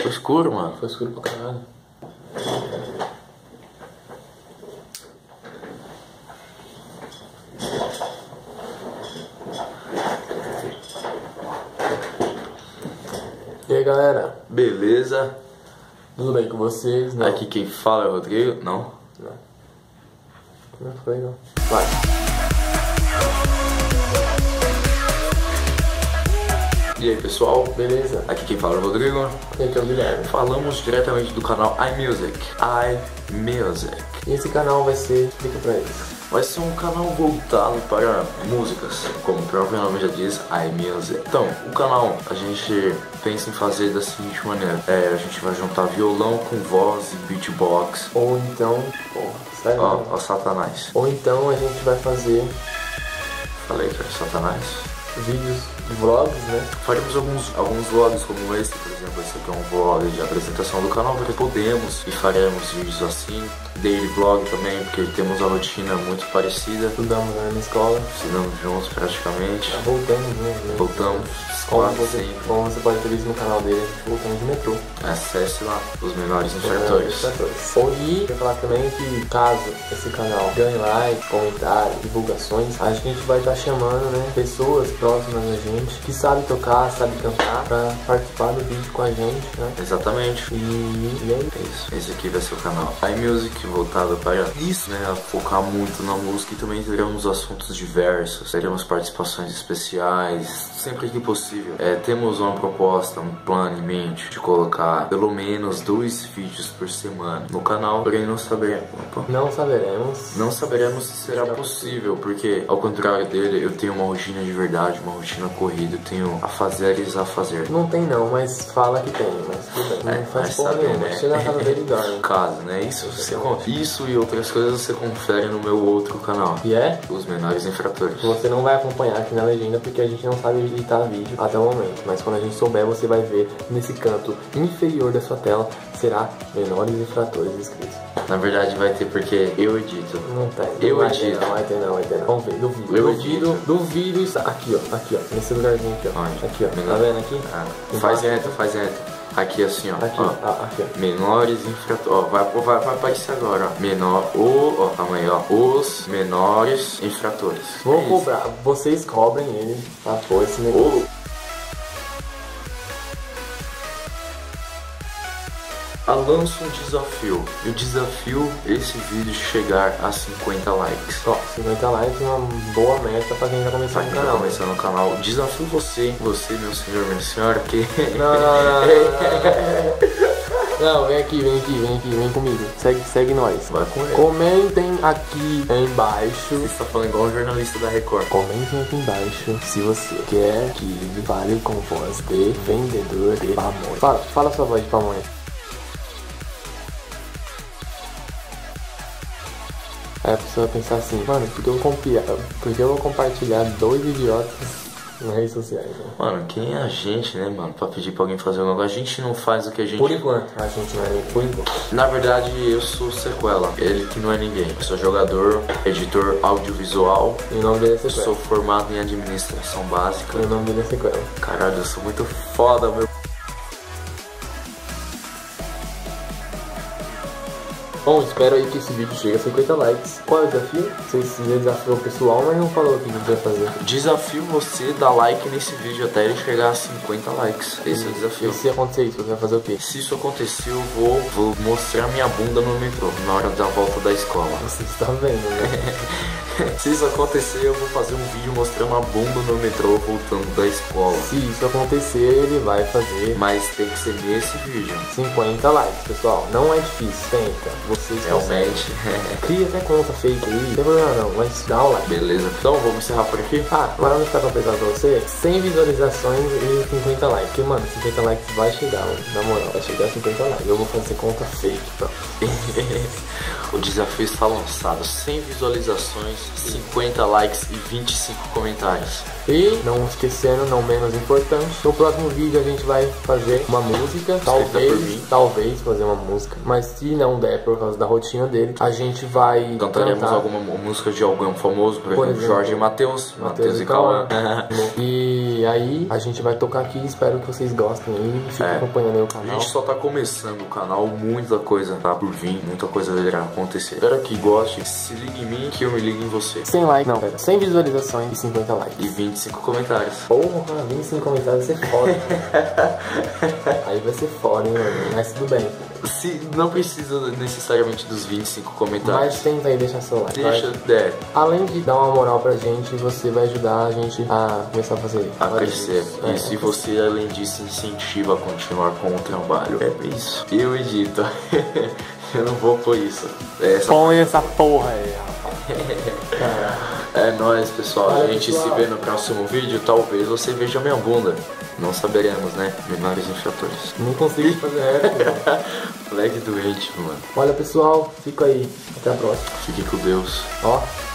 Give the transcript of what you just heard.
Foi escuro, mano. Foi escuro pra caralho. E aí, galera? Beleza? Tudo bem com vocês? Não. Aqui quem fala é o Rodrigo? Não? Não foi, não. Vai. E aí, pessoal? Beleza? Aqui quem fala é o Rodrigo. E aqui é o Guilherme. Falamos diretamente do canal iMusic. iMusic. E esse canal vai ser... Explica pra eles. Vai ser um canal voltado para músicas, como o próprio nome já diz, iMusic. Então, o canal a gente pensa em fazer da seguinte maneira: a gente vai juntar violão com voz e beatbox. Ou então... Porra, sério? Ó, Satanás. Ou então a gente vai fazer Falei que era Satanás. vídeos, vlogs, né? Faremos alguns vlogs como esse, por exemplo. Esse aqui é um vlog de apresentação do canal, porque podemos e faremos vídeos assim. Daily vlog também, porque temos a rotina muito parecida. Estudamos na escola. Estudamos juntos praticamente. Voltamos, né? Voltamos Como quase você, sempre. como você pode ter visto no canal dele, a gente voltamos de metrô. Acesse lá os menores infratores. E eu falar também que caso esse canal ganhe like, comentário, divulgações, a gente vai estar chamando, né, pessoas próximas da gente que sabem tocar, sabem cantar, pra participar do vídeo com a gente, né? Exatamente. E aí? É isso. Esse aqui vai ser o canal iMusic, voltado para isso, né? A focar muito na música, e também teremos assuntos diversos, teremos participações especiais, sempre que possível. Temos uma proposta, um plano em mente de colocar pelo menos 2 vídeos por semana no canal, porém não saberemos. Não saberemos se será possível, porque ao contrário dele, eu tenho uma rotina de verdade, uma rotina corrida, eu tenho afazeres a fazer. Não tem não, mas fala que tem, mas tudo bem. Não faz porra nenhuma, né? chega na casa dele e dorme. Caso, né? Isso e outras coisas você confere no meu outro canal. E é? Os menores infratores. Você não vai acompanhar aqui na legenda porque a gente não sabe editar vídeo até o momento. Mas quando a gente souber, você vai ver nesse canto inferior da sua tela, será menores infratores escritos. Na verdade vai ter, porque eu edito. Não tem. Eu edito. Não vai ter não. Vamos ver, duvido. Duvido isso. Aqui, ó. Nesse lugarzinho aqui, ó. Onde? Aqui, ó. Menor. Tá vendo aqui? Faz enter. Aqui assim, ó. Aqui, aqui, ó. Menores infratores. Ó, vai aparecer agora, ó. Calma aí, ó. Os menores infratores. Vou cobrar. Vocês cobrem ele pra pôr esse negócio. Lanço um desafio. E o desafio é esse vídeo chegar a 50 likes. Ó, 50 likes é uma boa meta pra quem tá começando no canal. Começando no canal. Desafio você, meu senhor, minha senhora, porque... Não, vem aqui, vem comigo. Segue nós. Vai com ele. Comentem aqui embaixo. Você está falando igual o jornalista da Record. Comentem aqui embaixo se você quer que fale com voz de vendedor de pamonha. Fala sua voz de pamonha. Aí a pessoa vai pensar assim, mano, porque eu vou compartilhar 2 idiotas nas redes sociais, né? Mano, quem é a gente, né, mano, pra pedir pra alguém fazer alguma coisa? A gente não faz o que a gente... Por enquanto, a gente não é por enquanto. Na verdade, eu sou sequela, ele que não é ninguém. Eu sou jogador, editor audiovisual. E o nome dele é sequela. Sou formado em administração básica. E o nome dele é sequela. Caralho, eu sou muito foda, meu. Bom, espero aí que esse vídeo chegue a 50 likes. Qual é o desafio? Você desafiou o pessoal, mas não falou o que você vai fazer. Desafio você dar like nesse vídeo até ele chegar a 50 likes. Esse é o desafio. E se acontecer isso, você vai fazer o quê? Se isso acontecer, eu vou mostrar minha bunda no metrô na hora da volta da escola. Você está vendo, né? Se isso acontecer, eu vou fazer um vídeo mostrando a bunda no metrô voltando da escola. Se isso acontecer, ele vai fazer. Mas tem que ser nesse vídeo. 50 likes, pessoal. Não é difícil, tenta. Vocês realmente. Cria até conta fake aí. Não tem problema não, mas dá o like. Beleza. Então vamos encerrar por aqui. Agora não ficar complicado pra você. 100 visualizações e 50 likes. Porque, mano, 50 likes vai chegar, mano. Na moral, vai chegar a 50 likes. Eu vou fazer conta fake, pronto. O desafio está lançado. 100 visualizações, 50 likes e 25 comentários. E não esquecendo, não menos importante, no próximo vídeo a gente vai fazer uma música, talvez fazer uma música, mas se não der por causa da rotina dele, a gente vai cantaremos cantar alguma música de algum famoso, por exemplo, Jorge e Matheus e Cauã. E aí a gente vai tocar aqui, espero que vocês gostem aí, fiquem acompanhando aí o canal. A gente só tá começando o canal, muita coisa tá por vir, muita coisa irá acontecer. Espero que goste, se ligue em mim que eu me ligue em você. 100 likes, não, pera, 100 visualizações e 50 likes. E 25 comentários. Porra, 25 comentários vai ser foda. Aí vai ser foda, hein, mano, mas tudo bem. Não precisa necessariamente dos 25 comentários. Mas tenta aí deixar seu like. Deixa, além de dar uma moral pra gente, você vai ajudar a gente a começar a fazer. A crescer. E se você, além disso, incentiva a continuar com o trabalho. É isso. Eu edito. Eu não vou pôr isso. Põe essa porra aí, rapaz. É nóis, pessoal. A gente se vê no próximo vídeo. Talvez você veja minha bunda. Não saberemos, né? Menores infratores. Não consigo fazer rap, Leg doente, mano. Olha, pessoal, fica aí. Até a próxima. Fique com Deus. Ó.